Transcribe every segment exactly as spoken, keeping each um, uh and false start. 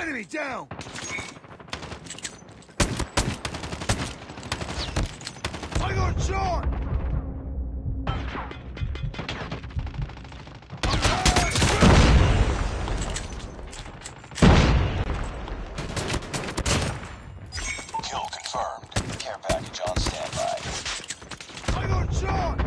Enemy down! I got shot! Kill confirmed. Care package on standby. I got shot!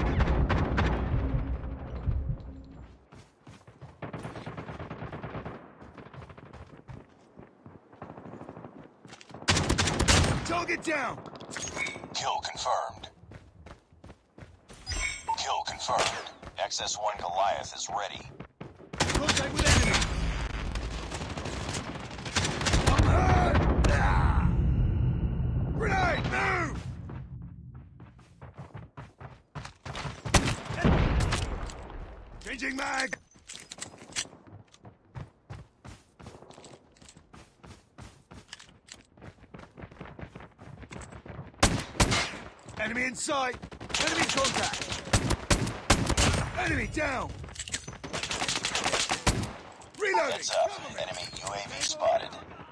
Target down! Kill confirmed. Kill confirmed. X S one Goliath is ready. Contact with enemy! I'm hurt! Ah! Grenade, move! Changing mag! Enemy in sight! Enemy contact! Enemy down! Reloading! Heads up. Enemy U A V spotted.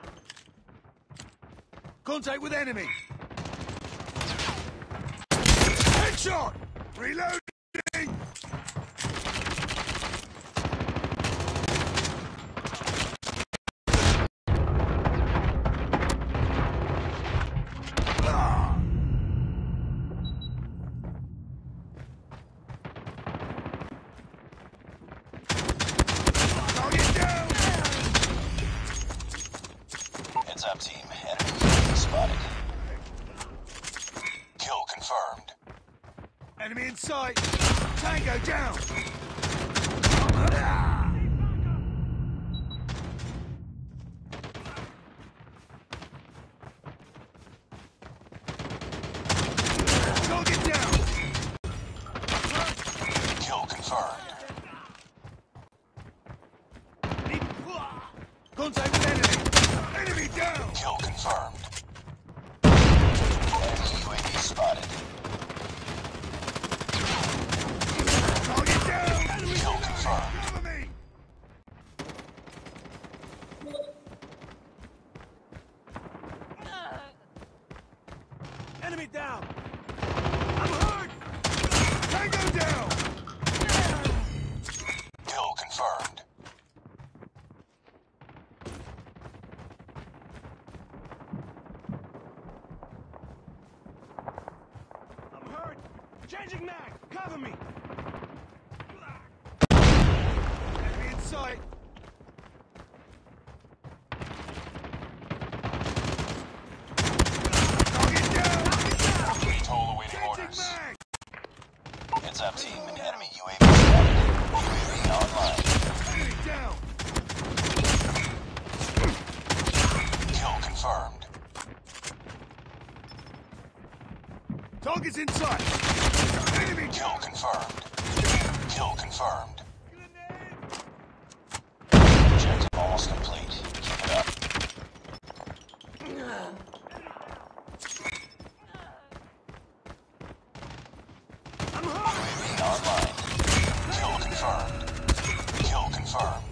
Contact with enemy! Headshot! Reloading! Ah! Target down! Heads up, team. Enemy U A V spotted. Kill confirmed. Enemy in sight! Tango down! Ah! Target down! Kill confirmed. Contact with enemy! Enemy down! Kill confirmed. Enemy U A V spotted. Target down! Enemy Kill reloading! confirmed. Cover me! Enemy down! I'm hurt! Tango down! Kill confirmed. I'm hurt! Changing mag! Cover me! Enemy in sight! Target down! Toll awaiting Changing orders. mag! Heads up, team. Enemy U A V spotted. U A V online. Enemy down! Kill confirmed. Target's in sight! Enemy Kill down! confirmed. Kill confirmed. Grenade! Objective almost complete. Keep it up. I'm hurt! U A V online. Kill confirmed. Kill confirmed.